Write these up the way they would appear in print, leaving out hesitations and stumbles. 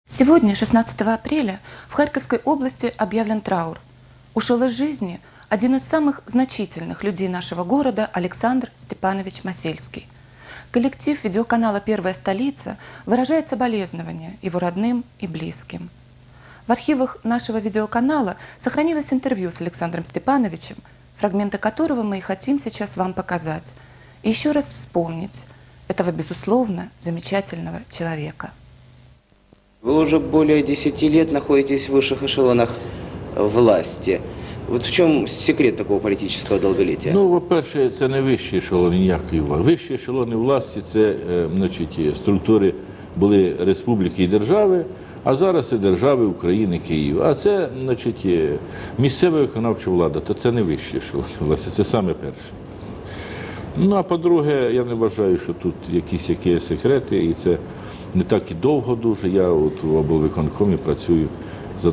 Сегодня, 16 апреля, в Харьковской области объявлен траур. Ушел из жизни один из самых значительных людей нашего города Александр Степанович Масельский. Коллектив видеоканала «Первая столица» выражает соболезнования его родным и близким. В архивах нашего видеоканала сохранилось интервью с Александром Степановичем, фрагменты которого мы и хотим сейчас вам показать, и еще раз вспомнить этого, безусловно, замечательного человека. Вы уже более 10 лет находитесь в высших эшелонах власти. Вот в чем секрет такого політичного довголіття? Ну, по-перше, це не вищі ешелони ніякої влади. Вищі ешелони власті – це структури були республіки і держави, а зараз це держави України, Київ. А це, місцева виконавча влада, то це не вищі ешелони власті, це саме перше. Ну, а по-друге, я не вважаю, що тут якісь секрети, і це не так і довго дуже. Я от в облвиконкомі працюю з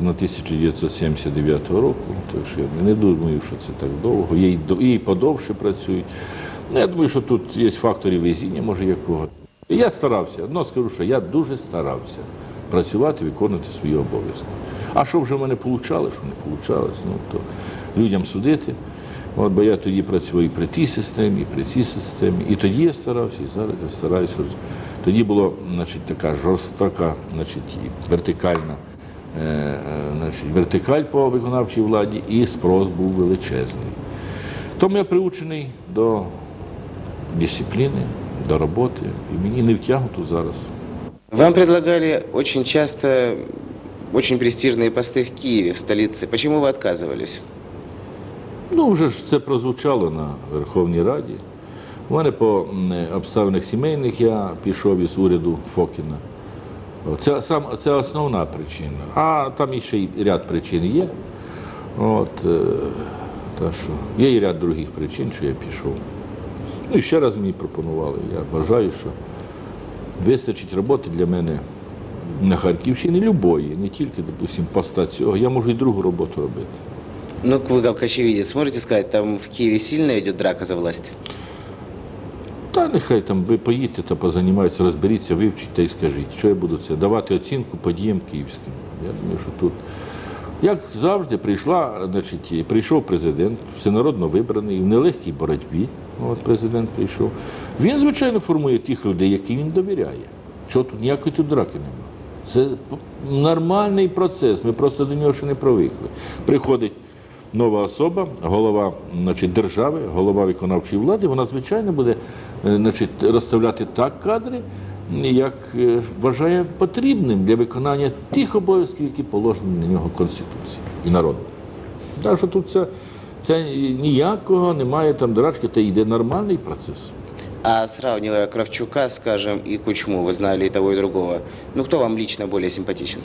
1979 року, тому що я не думаю, що це так довго. І подовше працюють. Ну, я думаю, що тут є фактори везіння, може, якого. Я старався, одно скажу, що я дуже старався працювати, виконувати свої обов'язки. А що вже в мене вийшло, що не вийшло, ну, то людям судити. От, бо я тоді працював і при тій системі, і при цій системі. І тоді я старався, і зараз я стараюся. Тоді була така жорстока, вертикальна, вертикаль по виконавчій владі, і спрос був величезний. Тому я приучений до дисципліни, до роботи, і мені не втягнуто зараз. Вам предлагали очень часто очень престижные посты в Киеве, в столице. Почему вы отказывались? Ну, вже ж це прозвучало на Верховній Раді. У мене по обставинах сімейних я пішов із уряду Фокіна. Це основна причина. А там ще й ряд причин є. Є і ряд других причин, що я пішов. Ну і ще раз мені пропонували. Я вважаю, що вистачить роботи для мене на Харківщині любої, не тільки, допустим, поста цього. Я можу і другу роботу робити. Ну, вы как очевидец, можете сказать, там в Киеве сильно идет драка за власть? Та нехай там ви поїдьте та позанімаються, розберіться, вивчіть та й скажіть, що я буду це, давати оцінку подіям київським. Я думаю, що тут, як завжди, прийшов президент, всенародно вибраний, в нелегкій боротьбі, президент прийшов. Він, звичайно, формує тих людей, яким він довіряє. Що тут, ніякої тут драки немає. Це нормальний процес, ми просто до нього ще не привикли. Приходить нова особа, голова держави, голова виконавчої влади, вона, звичайно, буде розставляти так кадри, як вважає потрібним для виконання тих обов'язків, які положені на нього Конституцією і народом. Так що тут це ніякого немає там драчки, це йде нормальний процес. А сравнивая Кравчука, скажем, и Кучму, вы знали и того, и другого, ну кто вам лично более симпатичен?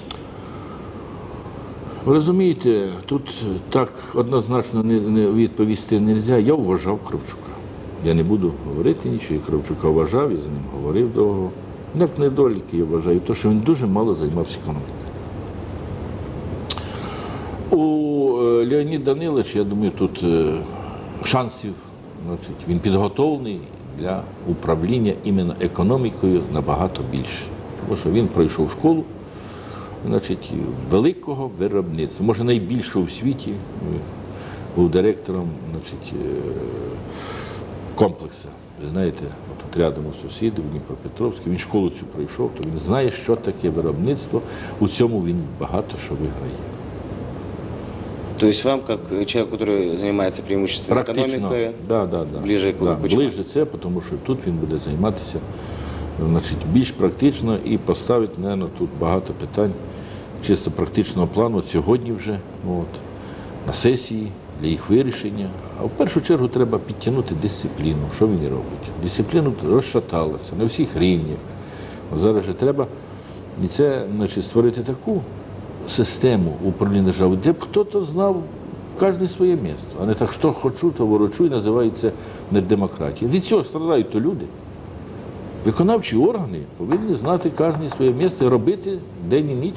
Ви розумієте, тут так однозначно не відповісти не можна. Я вважав Кравчука. Я не буду говорити нічого, я Кравчука вважав, я з ним говорив довго. Як недоліки я вважаю, то що він дуже мало займався економікою. У Леоніда Даниловича, я думаю, тут шансів, він підготовлений для управління іменно економікою набагато більше. Тому що він пройшов школу, великого виробництва, може найбільшого в світі, був директором комплексу. Ви знаєте, тут рядом у сусідів, в Дніпропетровську, він школу цю пройшов, то він знає, що таке виробництво, у цьому він багато що виграє. То есть вам, как человек, который занимается преимущественно экономикой, ближе к Кучму? Ближе це, тому що тут він буде займатися більш практично і поставить, мабуть, тут багато питань чисто практичного плану сьогодні вже на сесії для їх вирішення. А в першу чергу треба підтягнути дисципліну. Що він робить? Дисципліна розшаталася на всіх рівнях. Зараз же треба створити таку систему управління державою, де б хтось знав кожне своє місце, а не так, що хочу, то ворочу, і називається не демократія. Від цього страдають то люди. Виконавчі органи повинні знати кожне своє місце і робити день і ніч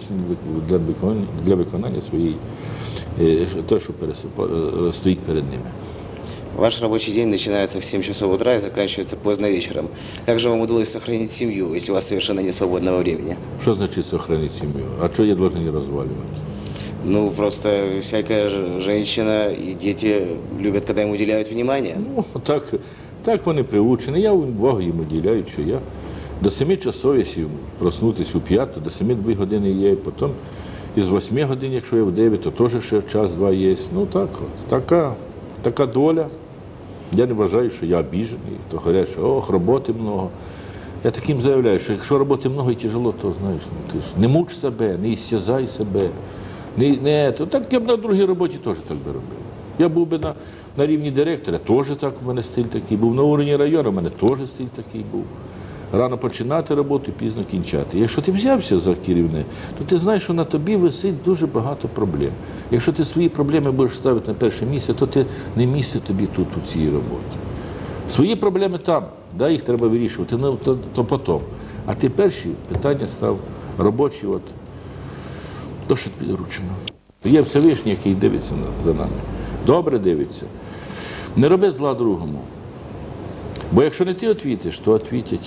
для виконання своєї, те, що стоїть перед ними. Ваш рабочий день начинается в 7 часов утра и заканчивается поздно вечером. Как же вам удалось сохранить семью, если у вас совершенно нет свободного времени? Що значить сохранити сім'ю? А що я должен її розвалювати? Ну, просто всякая женщина и дети любят, когда им уделяют внимание. Ну, так вони приучені. Я увагу їм уділяю, що я до 7 часов, якщо проснутися у 5, до 7-2 години є, потім із 8 годин, якщо я в 9, то теж ще час-два є. Ну так от, така доля. Я не вважаю, що я обіжений, то говорять, що ох, роботи много. Я таким заявляю, що якщо роботи много і тяжело, то знаєш, ну, ти ж не муч себе, не істязай себе. То так я б на другій роботі теж так би робив. Я був би на рівні директора, теж так у мене стиль такий був. На уровні району у мене теж стиль такий був. Рано починати роботу, пізно кінчати. Якщо ти взявся за керівне, то ти знаєш, що на тобі висить дуже багато проблем. Якщо ти свої проблеми будеш ставити на перше місце, то ти не місце тобі тут у цій роботі. Свої проблеми там, да, їх треба вирішувати, ну, то потім. А ти перші питання став робочі, от, досить підручно. Є Всевишній, який дивиться за нами. Добре дивиться. Не роби зла другому. Бо якщо не ти відповіш, то відповідять.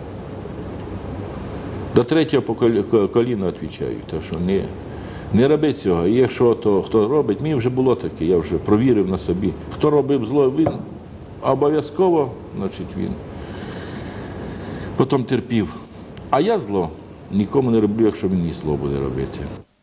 До третього коліна відповідають. Так що не роби цього. І якщо то хто робить, мені вже було таке, я вже провірив на собі. Хто робив зло, він обов'язково, значить він потім терпів. А я зло нікому не роблю, якщо мені зло буде робити.